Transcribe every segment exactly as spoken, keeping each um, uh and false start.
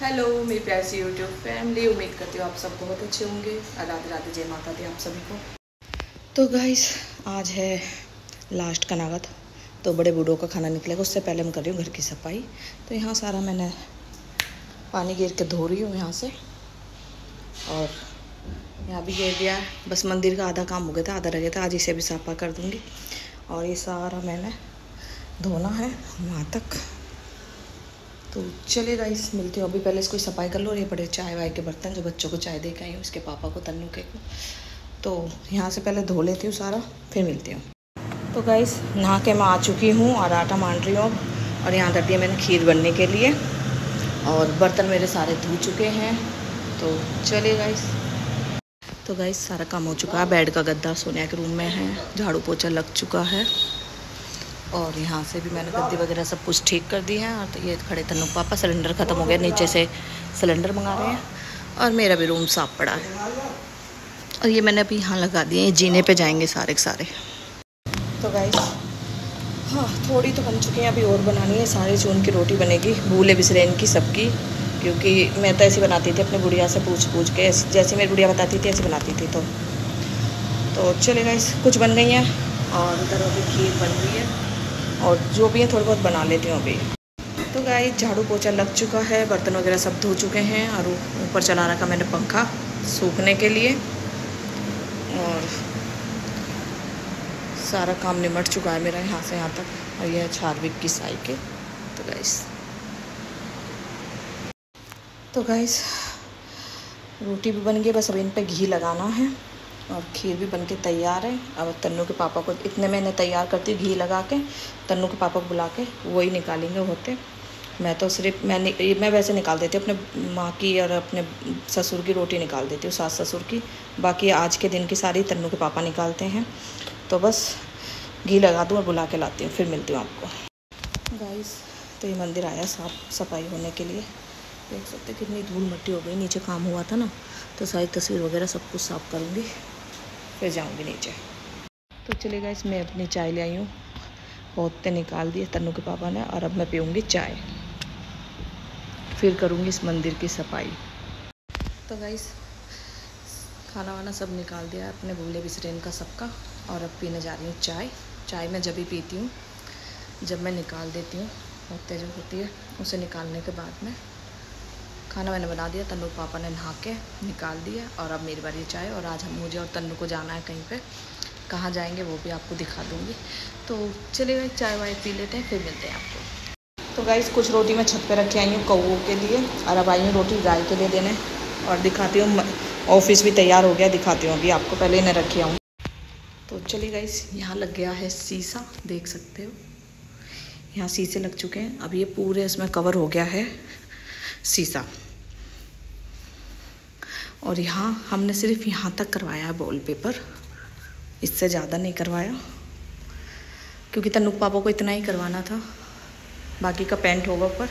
Hello मेरी प्यारी सी YouTube family, उम्मीद करती हूँ आप सब बहुत अच्छे होंगे। राधे राधे, जय माता दी आप सभी को। तो गाइस आज है लास्ट का नागत, तो बड़े बूढ़ों का खाना निकलेगा, उससे पहले मैं कर रही हूँ घर की सफाई। तो यहाँ सारा मैंने पानी गिर के धो रही हूँ यहाँ से, और यहाँ भी गिर दिया। बस मंदिर का आधा काम हो गया था, आधा रह गया था, आज इसे भी सफा कर दूँगी। और ये सारा मैंने धोना है वहाँ तक। तो चलिए गाइस मिलते हो। अभी पहले इसको सफाई कर लो। और ये बड़े चाय वाय के बर्तन जो बच्चों को चाय दे के आई हूँ, उसके पापा को, तन्नू के को, तो यहाँ से पहले धो लेती हूँ सारा, फिर मिलती हूँ। तो गाइस नहा के मैं आ चुकी हूँ और आटा मान रही हूँ। और यहाँ रख दिया मैंने खीर बनने के लिए, और बर्तन मेरे सारे धो चुके हैं। तो चलिए गाइस। तो गाइस सारा काम हो चुका है। बेड का गद्दा सोनिया के रूम में है, झाड़ू पोछा लग चुका है, और यहाँ से भी मैंने गद्दी वगैरह सब कुछ ठीक कर दी है। और तो ये खड़े तन्नू पापा, सिलेंडर ख़त्म हो गया, नीचे से सिलेंडर मंगा रहे हैं। और मेरा भी रूम साफ पड़ा है, और ये मैंने अभी यहाँ लगा दिए, जीने पे जाएंगे सारे के सारे। तो गाइस हाँ थोड़ी तो बन चुकी है, अभी और बनानी है। सारे चून की रोटी बनेगी, भूले बिसरेन की सबकी, क्योंकि मैं तो ऐसी बनाती थी अपनी गुड़िया से पूछ पूछ के, जैसी मेरी गुड़िया बताती थी ऐसी बनाती थी। तो तो चले गाइस, कुछ बन गई हैं, और उधर अभी खीर बन रही है, और जो भी है थोड़ी बहुत बना लेती हूँ अभी। तो गाइस झाड़ू पोछा लग चुका है, बर्तन वगैरह सब धो चुके हैं, और ऊपर चला रखा मैंने पंखा सूखने के लिए, और सारा काम निमट चुका है मेरा यहाँ से यहाँ तक। और यह है चार्विक की साइकिल। तो गाइस तो गाइस रोटी भी बन गई, बस अब इन पे घी लगाना है, और खीर भी बनके तैयार है। अब तन्नू के पापा को इतने मैंने तैयार करती हूँ घी लगा के, तन्नू के पापा को बुला के वही निकालेंगे होते। मैं तो सिर्फ मैं मैं वैसे निकाल देती हूँ, अपने माँ की और अपने ससुर की रोटी निकाल देती हूँ, सास ससुर की। बाकी आज के दिन की सारी तन्नू के पापा निकालते हैं। तो बस घी लगा दूँ और बुला के लाती हूँ, फिर मिलती हूँ आपको। गाइस तो ये मंदिर आया साफ सफाई होने के लिए, देख सकते कितनी धूल मिट्टी हो गई। नीचे काम हुआ था ना, तो सारी तस्वीर वगैरह सब कुछ साफ़ करूँगी, फिर जाऊँगी नीचे। तो चलिए गाइस मैं अपनी चाय ले आई हूँ, पौधे निकाल दिए तन्नू के पापा ने, और अब मैं पीऊँगी चाय, फिर करूँगी इस मंदिर की सफाई। तो गाइस खाना वाना सब निकाल दिया है अपने भूले बिसरेन का सबका, और अब पीने जा रही हूँ चाय। चाय मैं जब भी पीती हूँ जब मैं निकाल देती हूँ, बहुत तेज होती है, उसे निकालने के बाद में खाना मैंने बना दिया, तन्नू पापा ने नहा के निकाल दिया, और अब मेरी बारी चाय। और आज हम मुझे और तन्नू को जाना है कहीं पे, कहाँ जाएंगे वो भी आपको दिखा दूँगी। तो चलिए चाय वाय पी लेते हैं, फिर मिलते हैं आपको। तो गाइस कुछ रोटी मैं छत पे रख के आई हूँ कौओं के लिए, और अब आई हूँ रोटी गाय के लिए देने, और दिखाती हूँ। ऑफिस भी तैयार हो गया, दिखाती हूँ अभी आपको, पहले इन्हें रखी आऊँ। तो चलिए गाइस यहाँ लग गया है शीशा, देख सकते हो यहाँ शीशे लग चुके हैं। अब ये पूरे इसमें कवर हो गया है शीशा, और यहाँ हमने सिर्फ यहाँ तक करवाया है वॉल पेपर, इससे ज़्यादा नहीं करवाया, क्योंकि तन्नू पापा को इतना ही करवाना था, बाकी का पेंट होगा ऊपर।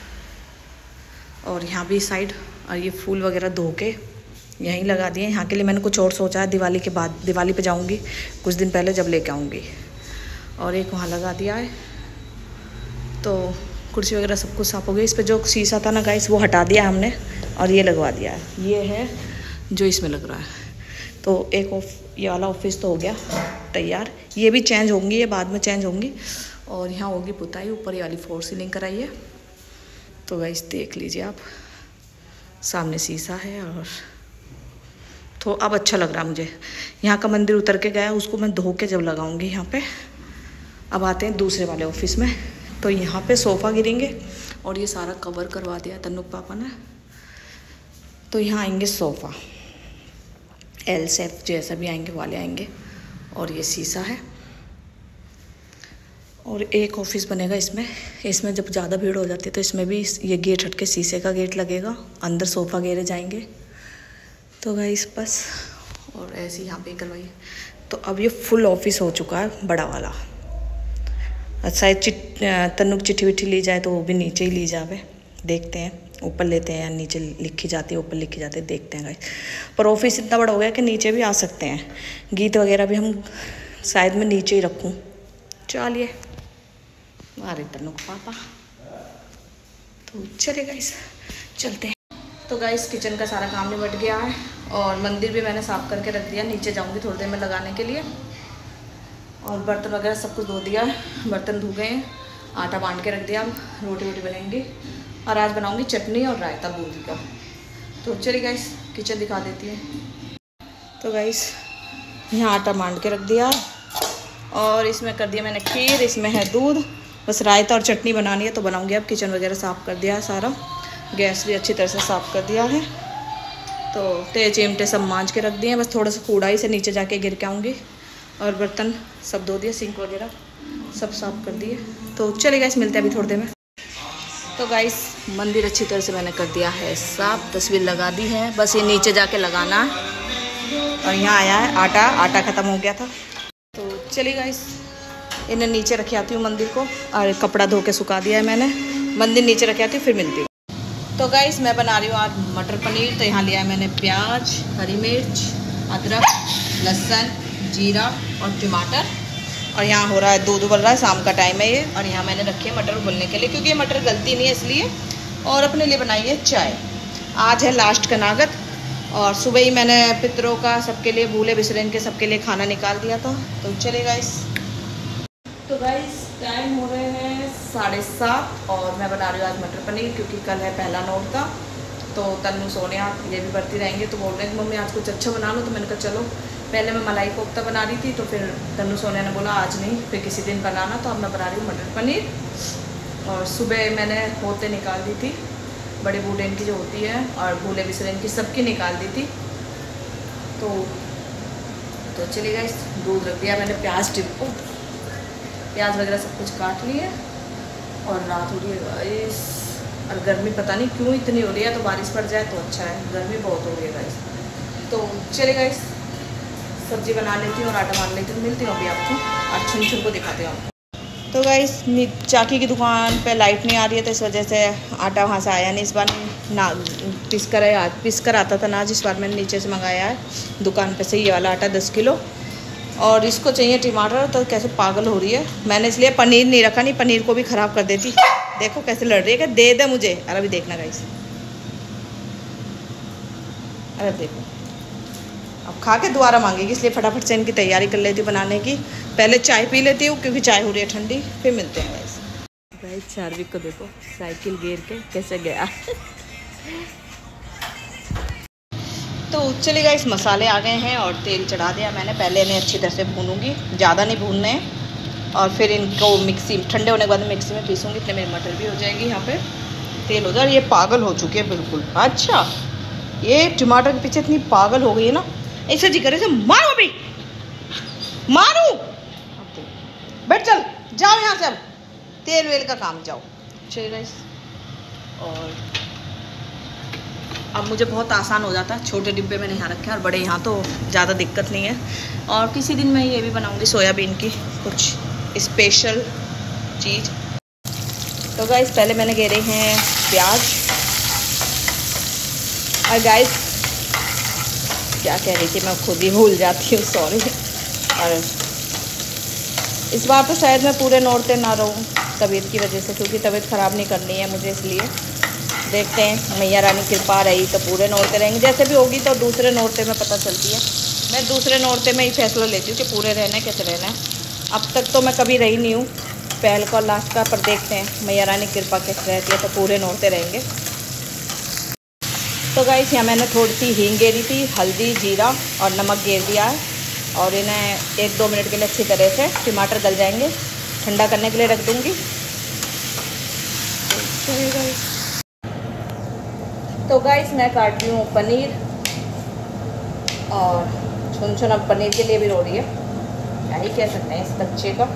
और यहाँ भी साइड, और ये फूल वगैरह धो के यहीं लगा दिए। यहाँ के लिए मैंने कुछ और सोचा है, दिवाली के बाद, दिवाली पे जाऊँगी कुछ दिन पहले जब लेके आऊँगी। और एक वहाँ लगा दिया है। तो कुर्सी वगैरह सब कुछ साफ हो गई। इस पे जो शीशा था ना गाइस वो हटा दिया हमने, और ये लगवा दिया है, ये है जो इसमें लग रहा है। तो एक ऑफ ये वाला ऑफिस तो हो गया तैयार, ये भी चेंज होंगी, ये बाद में चेंज होंगी। और यहाँ होगी पुताई, ऊपर ये वाली फोर सीलिंग कराई है। तो गाइस देख लीजिए आप, सामने शीशा है, और तो अब अच्छा लग रहा है मुझे। यहाँ का मंदिर उतर के गया, उसको मैं धो के जब लगाऊंगी यहाँ पे। अब आते हैं दूसरे वाले ऑफिस में। तो यहाँ पे सोफ़ा गिरेंगे, और ये सारा कवर करवा दिया तन्नू पापा ने। तो यहाँ आएंगे सोफ़ा, एल शेप जैसा भी आएंगे वाले आएंगे, और ये शीशा है। और एक ऑफिस बनेगा इसमें। इसमें जब ज़्यादा भीड़ हो जाती है तो इसमें भी ये गेट हट के शीशे का गेट लगेगा, अंदर सोफ़ा गेरे जाएंगे। तो गाइस बस, और ऐसे यहाँ पे करवाइए। तो अब ये फुल ऑफिस हो चुका है बड़ा वाला। शायद चिट तन्नू की चिट्ठी विट्ठी ली जाए तो वो भी नीचे ही ली जावे, देखते हैं ऊपर लेते हैं या नीचे लिखी जाती है, ऊपर लिखी जाती है, देखते हैं गाइस। पर ऑफिस इतना बड़ा हो गया कि नीचे भी आ सकते हैं, गीत वगैरह भी हम शायद मैं नीचे ही रखूँ। चलिए अरे तन्नू पापा, तो चले गाइस चलते हैं। तो गाइस किचन का सारा काम निपट गया है और मंदिर भी मैंने साफ़ करके रख दिया। नीचे जाऊंगी थोड़ी देर में लगाने के लिए। और बर्तन वगैरह सब कुछ धो दिया है, बर्तन धो गए हैं, आटा बांध के रख दिया। अब रोटी वोटी बनेंगी और आज बनाऊंगी चटनी और रायता बूंदी का। तो चलिए गाइस किचन दिखा देती हूँ। तो गाइस यहाँ आटा बांध के रख दिया और इसमें कर दिया मैंने खीर, इसमें है दूध। बस रायता और चटनी बनानी है तो बनाऊंगी। अब किचन वगैरह साफ़ कर दिया है सारा, गैस भी अच्छी तरह से साफ़ कर दिया है। तो ते चिमटे सब मांज के रख दिए हैं, बस थोड़ा सा कूड़ा ही से नीचे जाके गिर के आऊँगी। और बर्तन सब धो दिए, सिंक वगैरह सब साफ़ कर दिए। तो चलिए गाइस मिलते हैं अभी थोड़ी देर में। तो गाइस मंदिर अच्छी तरह से मैंने कर दिया है साफ, तस्वीर लगा दी है, बस ये नीचे जाके लगाना है। और यहाँ आया है आटा, आटा ख़त्म हो गया था। तो चलिए गाइस इन्हें नीचे रखे आती हूँ मंदिर को, और कपड़ा धो के सुखा दिया है मैंने। मंदिर नीचे रखे आती हूँ, फिर मिलती हूँ। तो गाइस मैं बना रही हूँ आज मटर पनीर। तो यहाँ लिया है मैंने प्याज, हरी मिर्च, अदरक, लहसुन, जीरा और टमाटर। और यहाँ हो रहा है दूध उबल रहा है, शाम का टाइम है ये। और यहाँ मैंने रखी है मटर उबलने के लिए, क्योंकि ये मटर गलती नहीं है इसलिए। और अपने लिए बनाई है चाय। आज है लास्ट कनागत और सुबह ही मैंने पितरों का सबके लिए, भूले बिसरे के सबके लिए खाना निकाल दिया था। तो चले गाइस। तो गाइस टाइम हो रहे हैं साढ़े सात और मैं बना रही हूँ आज मटर पनीर, क्योंकि कल है पहला नौरता। तो तन्नू सोनिया ये भी बढ़ती रहेंगे, तो बोल रहे हैं मम्मी आज कुछ अच्छा बना लो। तो मैंने कहा चलो, पहले मैं मलाई कोफ्ता बना रही थी, तो फिर तन्नू सोनिया ने बोला आज नहीं, फिर किसी दिन बनाना। तो अब मैं बना रही हूँ मटर पनीर। और सुबह मैंने होते निकाल दी थी, बड़े बूढ़े इनकी जो होती है और भूले बिसरे इनकी सबकी निकाल दी थी। तो तो चलिए गाइस दूध रख दिया मैंने, प्याज टिप को प्याज वगैरह सब कुछ काट लिए। और रात हो रही है गाइस, और गर्मी पता नहीं क्यों इतनी हो रही है। तो बारिश पड़ जाए तो अच्छा है, गर्मी बहुत हो रही है गाइस। तो चलिए गाइस सब्जी बना लेती हूँ और आटा मान लेती हूँ। मिलती हूँ अभी आपको और छुन छुन को दिखाती हूँ आपको। तो गाइस चाकी की दुकान पे लाइट नहीं आ रही है, तो इस वजह से आटा वहाँ से आया नहीं। इस बार ना पिस कर है, पिस कर आता था ना, जिस बार मैंने नीचे से मंगाया है दुकान पे से ये वाला आटा दस किलो। और इसको चाहिए टमाटर, तो कैसे पागल हो रही है। मैंने इसलिए पनीर नहीं रखा, नहीं पनीर को भी ख़राब कर देती। देखो कैसे लड़ रही है कि दे दे मुझे। अरे अभी देखना गाइस, अरे देखो अब खा के दोबारा मांगेगी, इसलिए फटाफट से इनकी तैयारी कर लेती हूँ बनाने की। पहले चाय पी लेती हूँ क्योंकि चाय हो रही है ठंडी, फिर मिलते हैं गाइस। गाइस चार्विक को देखो साइकिल गिर के कैसे गया। तो चलिए गाइस मसाले आ गए हैं और तेल चढ़ा दिया मैंने। पहले इन्हें अच्छी तरह से भूनूंगी, ज़्यादा नहीं भूनने हैं। और फिर इनको मिक्सी ठंडे होने के बाद मिक्सी में पीसूँगी, इतने मेरी मटर भी हो जाएगी। यहाँ पे तेल हो जाए। ये पागल हो चुकी है बिल्कुल। अच्छा ये टमाटर के पीछे इतनी पागल हो गई है ना, ऐसे जी करे मारो अभी मारू। बैठ चल जाओ यहाँ से, अब तेल वेल का काम जाओ। चलिए गाइस और अब मुझे बहुत आसान हो जाता है। छोटे डिब्बे मैंने यहाँ रखे हैं और बड़े यहाँ, तो ज़्यादा दिक्कत नहीं है। और किसी दिन मैं ये भी बनाऊँगी सोयाबीन की कुछ स्पेशल चीज़। तो गाइस पहले मैंने घेरे हैं प्याज। और गाइस क्या कह रही थी मैं खुद ही भूल जाती हूँ, सॉरी। और इस बार तो शायद मैं पूरे नौरते ना रहूँ तबीयत की वजह से, क्योंकि तबीयत ख़राब नहीं करनी है मुझे, इसलिए देखते हैं मैया रानी कृपा रही तो पूरे नौरते रहेंगे। जैसे भी होगी तो दूसरे नौरते में पता चलती है। मैं दूसरे नौरते में ही फैसला लेती हूँ कि पूरे रहना है कैसे रहना है। अब तक तो मैं कभी रही नहीं हूँ पहल का और लास्ट का, पर देखते हैं मैया रानी कृपा कैसे रहती है तो पूरे नौरते रहेंगे। तो गाइस यहाँ मैंने थोड़ी सी हींग गेरी थी, हल्दी, जीरा और नमक गेर दिया है। और इन्हें एक दो मिनट के लिए अच्छी तरह से टमाटर गल जाएंगे, ठंडा करने के लिए रख दूँगी। तो गाइस मैं काट रही हूँ पनीर, और छुन छुन अब पनीर के लिए भी रो रही है, क्या ही कह सकते हैं इस बच्चे का।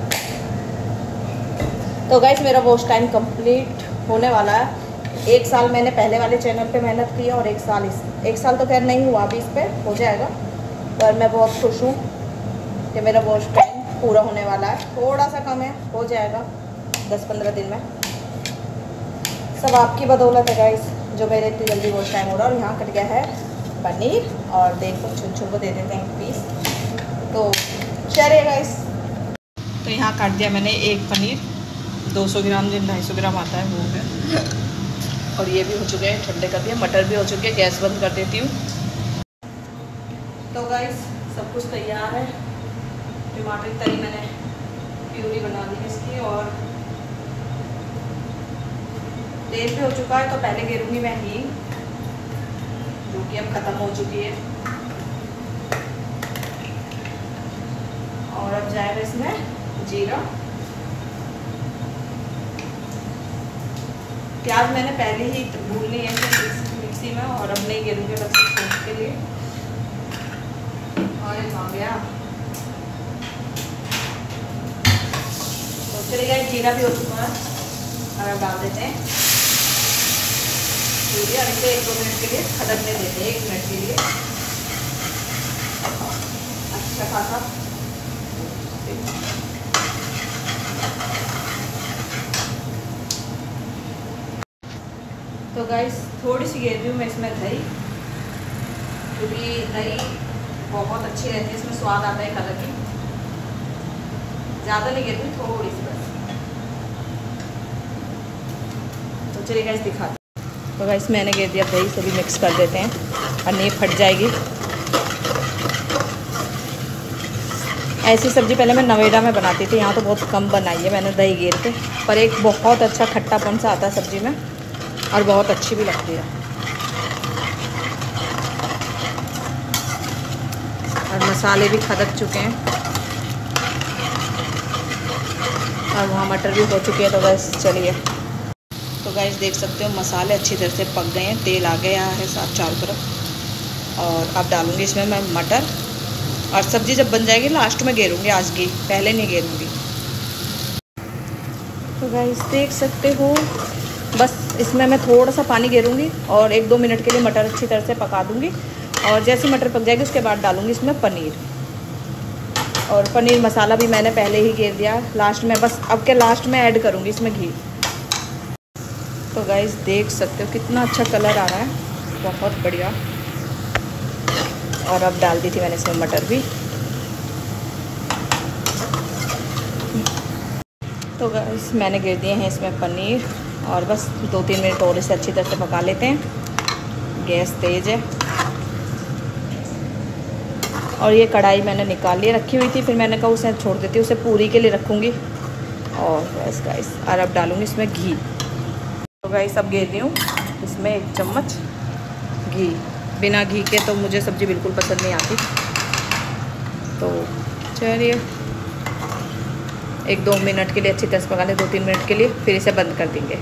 तो गाइस मेरा वॉच टाइम कंप्लीट होने वाला है। एक साल मैंने पहले वाले चैनल पे मेहनत की है और एक साल इस एक साल तो खैर नहीं हुआ अभी, इस पर हो जाएगा। पर मैं बहुत खुश हूँ कि मेरा वॉच टाइम पूरा होने वाला है। थोड़ा सा कम है, हो जाएगा दस पंद्रह दिन में। सब आपकी बदौलत है गाइस, जो मेरे इतनी जल्दी वॉच टाइम हो रहा है। और यहाँ कट गया है पनीर, और देखो छुन छुन को दे देते हैं एक पीस। तो चलिए गाइस, तो यहाँ काट दिया मैंने एक पनीर, दो सौ ग्राम जिन ढाई सौ ग्राम आता है वो है। और ये भी हो चुके हैं, ठंडे कर दिए। मटर भी हो चुके हैं, गैस बंद कर देती हूँ। तो गाइस सब कुछ तैयार है। टमाटर की तरी मैंने प्यूरी बना दी है इसकी, और तेल भी हो चुका है। तो पहले गिरूंगी मैं हींग, जो कि अब ख़त्म हो चुकी है, और अब जाएगा इसमें जीरा। प्याज मैंने पहले ही भून ली है मिक्सी में, और अब नहीं गिरूंगी बस सूख के लिए। और ये आ गया। तो चलिए जीरा भी हो चुका है, और अब डाल देते हैं पूरी, और इसे एक दो मिनट के लिए खदकने देते हैं। एक मिनट के लिए अच्छा खासा। तो गाइस थोड़ी सी घेर रही हूँ मैं इसमें दही, क्योंकि दही बहुत अच्छी रहती है, इसमें स्वाद आता है एक अलग ही। ज़्यादा नहीं घेर रही, थोड़ी सी बस। तो चलिए गाइस दिखाते। तो गाइस मैंने घेर दिया दही, सभी मिक्स कर देते हैं, और नहीं फट जाएगी। ऐसी सब्ज़ी पहले मैं नवेदा में बनाती थी, यहाँ तो बहुत कम बनाई है मैंने दही घेर के, पर एक बहुत अच्छा खट्टापन सा आता है सब्ज़ी में, और बहुत अच्छी भी लगती है। और मसाले भी खदक चुके हैं, और वहाँ मटर भी हो चुके हैं। तो बस चलिए, तो गाइस देख सकते हो मसाले अच्छी तरह से पक गए हैं, तेल आ गया है साथ चारों तरफ। और अब डालूंगी इसमें मैं मटर, और सब्ज़ी जब बन जाएगी लास्ट में घेरूंगी आज की, पहले नहीं घेरूंगी। तो गाइस देख सकते हो, बस इसमें मैं थोड़ा सा पानी घेरूंगी, और एक दो मिनट के लिए मटर अच्छी तरह से पका दूंगी। और जैसे मटर पक जाएगी उसके बाद डालूंगी इसमें पनीर, और पनीर मसाला भी मैंने पहले ही घेर दिया लास्ट में, बस अब के लास्ट में ऐड करूँगी इसमें घी। तो गाइस देख सकते हो कितना अच्छा कलर आ रहा है, बहुत बढ़िया। और अब डाल दी थी मैंने इसमें मटर भी। तो गाइस मैंने घेर दिए हैं इसमें पनीर, और बस दो तीन मिनट और इसे अच्छी तरह से पका लेते हैं। गैस तेज़ है, और ये कढ़ाई मैंने निकाल लिए रखी हुई थी, फिर मैंने कहा उसे छोड़ देती हूँ, उसे पूरी के लिए रखूँगी। और बस गाइस, और अब डालूँगी इसमें घी। तो गाइस अब घेर रही हूँ इसमें एक चम्मच घी। बिना घी के तो मुझे सब्ज़ी बिल्कुल पसंद नहीं आती। तो चलिए एक दो मिनट के लिए अच्छी तरह से पका लें, दो तीन मिनट के लिए, फिर इसे बंद कर देंगे।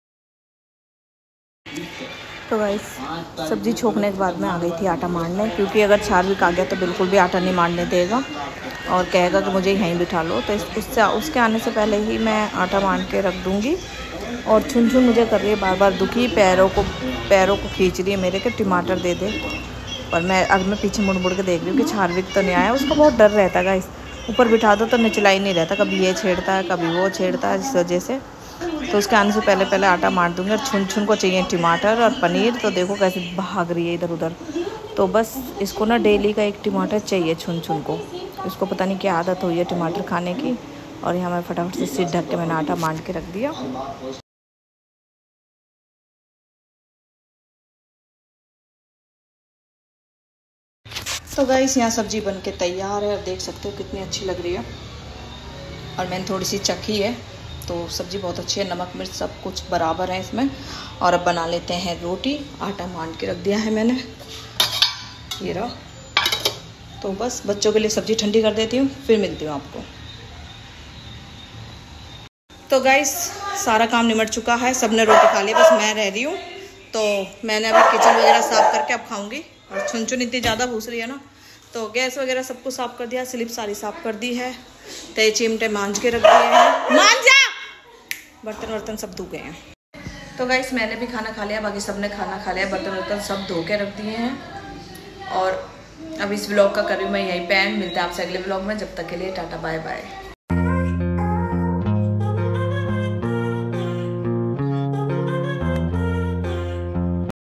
तो गाइस सब्ज़ी छोकने के बाद में आ गई थी आटा मारने, क्योंकि अगर चार्विक आ गया तो बिल्कुल भी आटा नहीं मारने देगा, और कहेगा कि मुझे यहीं बिठा लो। तो उससे उसके आने से पहले ही मैं आटा मान के रख दूँगी। और छुन छुन मुझे कर रही है बार बार दुखी, पैरों को पैरों को खींच रही है मेरे के टमाटर दे दे। पर मैं अब मैं पीछे मुड़ मुड़ के देख रही हूँ कि चार्विक तो नहीं आया। उसको बहुत डर रहता है गाइस, ऊपर बिठा दो तो निचला ही नहीं रहता, कभी ये छेड़ता है कभी वो छेड़ता है, इस वजह से। तो उसके आने से पहले पहले आटा मार दूँगी। और छुन छुन को चाहिए टमाटर और पनीर, तो देखो कैसे भाग रही है इधर उधर। तो बस इसको ना डेली का एक टमाटर चाहिए छुन छुन को, इसको पता नहीं क्या आदत हुई है टमाटर खाने की। और यहाँ मैं फटाफट से सिर ढक के मैंने आटा मान के रख दिया। तो गाइस यहाँ सब्ज़ी बन के तैयार है, और देख सकते हो कितनी अच्छी लग रही है। और मैंने थोड़ी सी चखी है, तो सब्ज़ी बहुत अच्छी है, नमक मिर्च सब कुछ बराबर है इसमें। और अब बना लेते हैं रोटी। आटा मान के रख दिया है मैंने, ये रहा। तो बस बच्चों के लिए सब्ज़ी ठंडी कर देती हूँ, फिर मिलती हूँ आपको। तो गाइस सारा काम निमट चुका है, सबने रोटी खा ली, बस मैं रह रही हूँ। तो मैंने अभी किचन वगैरह साफ़ करके अब खाऊंगी। और छुन छुन इतनी ज़्यादा भूस रही है ना, तो गैस वगैरह सब कुछ साफ़ कर दिया, स्लिप सारी साफ़ कर दी है, तय चिमटे मांझ के रख दिए हैं, मांझ जा, बर्तन वर्तन सब धो गए हैं। तो गाइस मैंने भी खाना खा लिया, बाकी सबने खाना खा लिया, बर्तन वर्तन सब धो के रख दिए हैं। और अब इस व्लॉग का कर रही हूँ मैं यहीं पे एंड। मिलते हैं आपसे अगले व्लॉग में, जब तक के लिए टाटा बाय बाय।